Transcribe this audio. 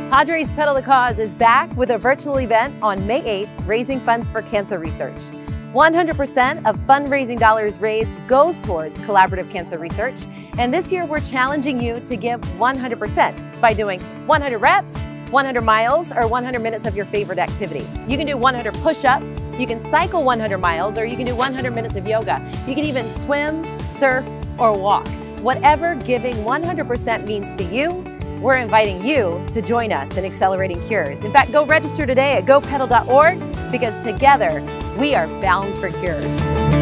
Padres Pedal the Cause is back with a virtual event on May 8th, raising funds for cancer research. 100% of fundraising dollars raised goes towards collaborative cancer research. And this year, we're challenging you to give 100% by doing 100 reps, 100 miles, or 100 minutes of your favorite activity. You can do 100 push-ups, you can cycle 100 miles, or you can do 100 minutes of yoga. You can even swim, surf, or walk. Whatever giving 100% means to you, we're inviting you to join us in accelerating cures. In fact, go register today at gopedal.org because together we are bound for cures.